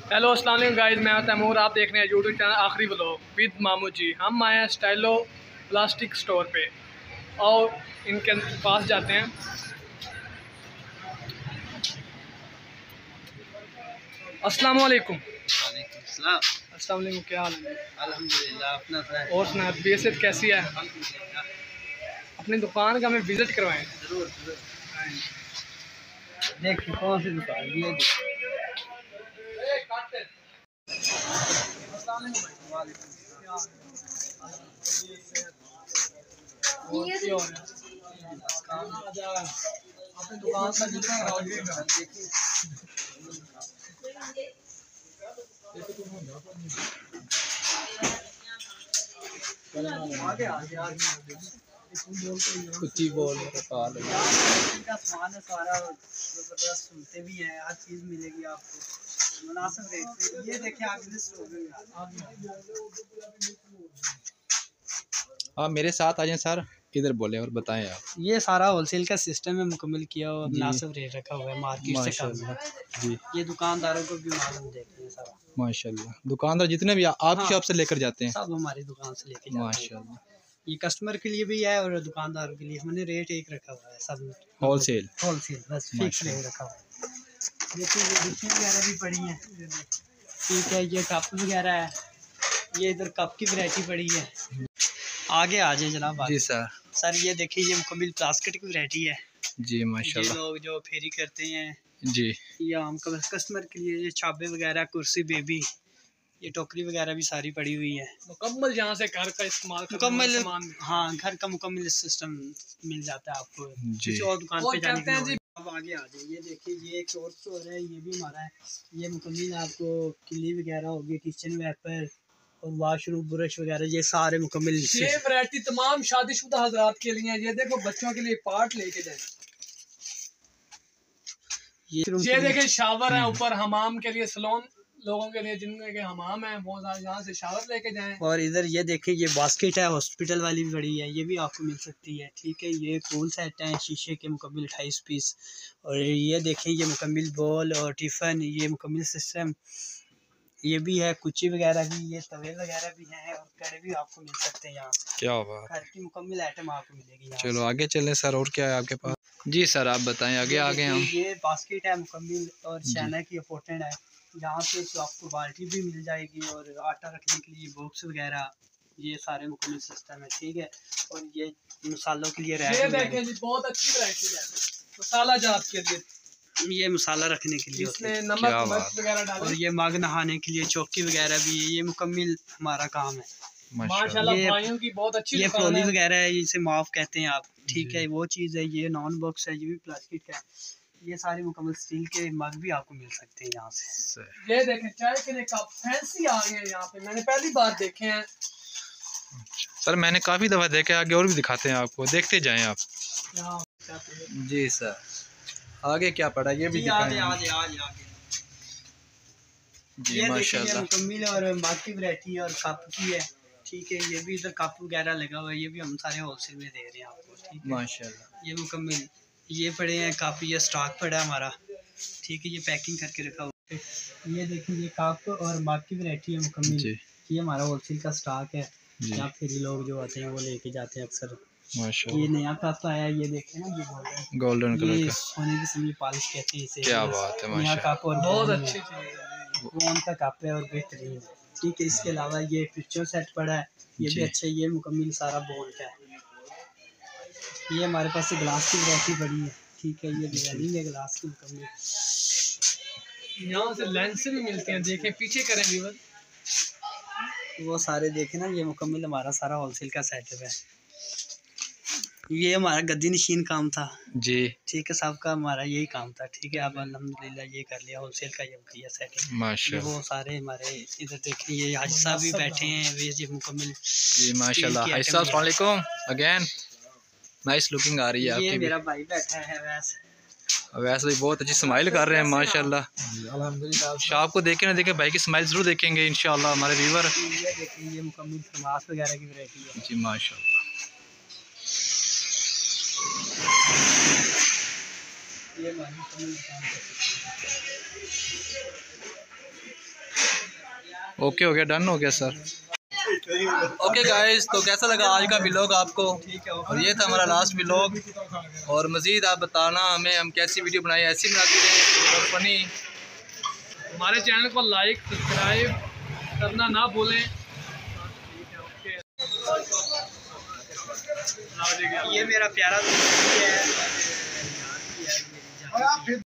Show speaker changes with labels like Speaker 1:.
Speaker 1: Hello अस्सलाम वालेकुम guys, मैं तैमूर। आप देख रहे हैं यूट्यूब चैनल आखिरी व्लॉग विद मामू जी। हम आए हैं स्टाइलो प्लास्टिक स्टोर पे और इनके पास जाते हैं। अस्सलाम वालेकुम। अस्सलाम वालेकुम, क्या हाल है?
Speaker 2: अल्हम्दुलिल्लाह, अपना
Speaker 1: और सुना, तबीयत कैसी है? अपनी दुकान का हमें विज़िट करवाएं।
Speaker 2: जरूर देखिए कौन सी दुकान ये
Speaker 1: अपनी दुकान का
Speaker 2: कुछ बोल का सामान है सारा, जबरदस्त सुनते भी हैं, हर चीज़ मिलेगी आपको मुनासिब रेट पे। ये देखिए
Speaker 3: आप मेरे साथ आ जाएं सर, इधर बोले और बताएं आप।
Speaker 2: ये सारा होलसेल का सिस्टम है, मुकम्मल किया हुआ, मुनासिब रेट रखा हुआ है मार्केट से कम है
Speaker 3: जी।
Speaker 2: ये दुकानदारों को भी मालूम देखते हैं सारा।
Speaker 3: माशाल्लाह, दुकानदार जितने भी आपकी शॉप से लेकर जाते हैं
Speaker 2: सब हमारी दुकान से लेके जाते हैं।
Speaker 3: माशाल्लाह।
Speaker 2: ये कस्टमर के लिए भी है और दुकानदारों के लिए हमने रेट एक रखा हुआ है, सब
Speaker 3: होलसेल
Speaker 2: बस फिक्स रेट रखा हुआ है। देखिए ये डिशें वगैरह भी पड़ी हैं, ठीक है। ये कप वगैरह है, ये इधर कप की वैरायटी पड़ी है। आगे आ जाए जनाब।
Speaker 3: जी सर।
Speaker 2: सर ये देखिए ये मुकम्मल प्लास्टिक की वैरायटी है
Speaker 3: जी माशाल्लाह।
Speaker 2: ये लोग जो फेरी करते हैं
Speaker 3: जी,
Speaker 2: ये आम कस्टमर के लिए, ये छाबे वगैरह, कुर्सी, बेबी, ये टोकरी वगैरह भी सारी पड़ी हुई है।
Speaker 1: मुकम्मल यहाँ से घर का इस्तेमाल
Speaker 2: मुकम्मल, हाँ घर का मुकम्मल सिस्टम मिल जाता है आपको
Speaker 3: जी।
Speaker 2: किसी और दुकान पे जाने
Speaker 1: हैं जी।
Speaker 2: अब आगे आ जाए। ये देखिए ये एक और स्टोर है, ये भी हमारा है। ये मुकम्मल आपको किली वगैरह होगी, किचन वेपर और वाशरूम ब्रश वगैरह, ये सारे मुकम्मल।
Speaker 1: ये वैरायटी तमाम शादीशुदा हजरात के लिए है। ये देखो बच्चों के लिए पार्ट लेके जाए। ये देखें शावर है ऊपर, हमाम के लिए सलोन लोगों के लिए जिनके के हमाम है वो यहाँ से शावर लेके जाएं।
Speaker 2: और इधर ये देखिए ये बास्केट है, हॉस्पिटल वाली भी बड़ी है, ये भी आपको मिल सकती है, ठीक है। ये कूल सेट है शीशे के मुकम्मल 28 पीस। और ये देखिए ये मुकम्मल बॉल और टिफ़न, ये मुकम्मल सिस्टम, ये भी है। कुची वगैरह भी, ये तवे वगैरह भी हैं और कड़े भी आपको मिल सकते हैं यहाँ से।
Speaker 3: क्या हुआ?
Speaker 2: घर की मुकम्मल आइटम आपको मिलेगी यहाँ।
Speaker 3: चलो आगे चलें सर, और क्या है आपके पास? जी सर आप बताएं, आगे आगे हम।
Speaker 2: ये बास्केट है मुकम्मल और चाइना की इम्पोर्टेड है। यहाँ पे तो आपको बाल्टी भी मिल जाएगी और आटा रखने के लिए बॉक्स वगैरह, ये सारे मुकम्मल सिस्टम है, ठीक है। और ये मसालों के लिए
Speaker 1: ये देखें जी, बहुत अच्छी वैरायटी है मसाला जात के लिए।
Speaker 2: ये मसाला रखने के लिए
Speaker 1: इसमें नमक मिर्च वगैरह डालें।
Speaker 2: और ये मग नहाने के लिए चौकी वगैरह भी है। ये मुकम्मल हमारा काम है
Speaker 1: माशाल्लाह। भाइयों की बहुत अच्छी
Speaker 2: ये
Speaker 1: दुकान
Speaker 2: फ्लोली
Speaker 1: है।
Speaker 2: वगैरह है, इसे माफ कहते हैं आप, ठीक है। वो चीज़ है। ये नॉन बॉक्स है, ये भी प्लास्टिक का है। ये सारे मुकम्मल स्टील के मग भी आपको मिल सकते हैं यहाँ से।
Speaker 1: ये देखें चाय के लिए कप फैंसी आ गए हैं यहाँ पे, मैंने पहली बार देखे हैं
Speaker 3: सर। मैंने काफ़ी दफ़ा देखे, आगे और भी दिखाते हैं आपको, देखते जाएं आप। जी सर आगे क्या पड़ा ये भी दिखाएं। जी माशाल्लाह।
Speaker 2: मुकम्मल और बाकी वैरायटी और कप की है, ठीक है। ये भी इधर कप वगैरह लगा हुआ है, ये भी हम सारे होलसेल में दे रहे हैं आपको, ठीक है
Speaker 3: माशाल्लाह।
Speaker 2: ये मुकम्मल ये पड़े हैं कप, ये स्टॉक पड़ा है हमारा, ठीक है। ये पैकिंग करके रखा हुआ है। ये देखिए ये कप और बाकी वैरायटी है मुकम्मल, ये हमारा होलसेल का स्टॉक है। यहाँ फिर लोग जो आते हैं वो लेके जाते हैं अक्सर।
Speaker 3: माशाल्लाह।
Speaker 2: ये नया कप आया, ये देखें ना, ये
Speaker 3: गोल्डन कलर का,
Speaker 2: सोने की समी पॉलिश कहते हैं इसे।
Speaker 3: क्या बात है
Speaker 2: नया
Speaker 3: माशाल्लाह।
Speaker 2: कप और
Speaker 1: बहुत अच्छी चीज़ है,
Speaker 2: फोन का कप है और बेहतरीन है, ठीक है। इसके अलावा ये पिक्चर सेट पड़ा है, ये भी अच्छा है। ये मुकम्मल सारा बोल का है। ये हमारे पास ग्लास की वैरायटी बड़ी है, ठीक है। ये डिजाइनिंग है ग्लास की मुकम्मल।
Speaker 1: यहाँ से लेंस भी मिलते हैं, देखें पीछे करें व्यूअर।
Speaker 2: वो सारे देखे ना, ये मुकम्मल हमारा सारा होलसेल का सेटअप है। ये हमारा गद्दी नशीन काम था
Speaker 3: जी,
Speaker 2: ठीक है। सबका हमारा यही काम था, ठीक है। अब अल्हम्दुलिल्लाह ये कर लिया होलसेल का, ये किया सेटअप
Speaker 3: माशाल्लाह।
Speaker 2: वो सारे हमारे इधर देखें, ये हाजी साहब भी बैठे हैं, ये मुकम्मल।
Speaker 3: जी माशाल्लाह। हाजी साहब अस्सलाम वालेकुम अगेन, नाइस लुकिंग आ रही है आपकी।
Speaker 2: ये मेरा भाई बैठा है
Speaker 3: वैसे भी बहुत अच्छी स्माइल कर रहे हैं माशाल्लाह। अल्हम्दुलिल्लाह। शॉप को देखे ना देखे, भाई की स्माइल जरूर देखेंगे इंशाल्लाह हमारे व्यूअर।
Speaker 2: ये देखिए ये मुकम्मल फरमास वगैरह की वैरायटी है
Speaker 3: जी माशाल्लाह।
Speaker 2: ये हमारी मुकम्मल दुकान है।
Speaker 3: ओके हो गया, डन हो गया सर। ओके गाइस, तो कैसा लगा आज का व्लॉग आपको? और ये था हमारा लास्ट व्लॉग। और मज़ीद आप बताना हमें, हम कैसी वीडियो बनाए, ऐसी बनाते रहें और फनी।
Speaker 1: हमारे चैनल को लाइक सब्सक्राइब करना ना भूलें।
Speaker 2: ये मेरा प्यारा दोस्त है।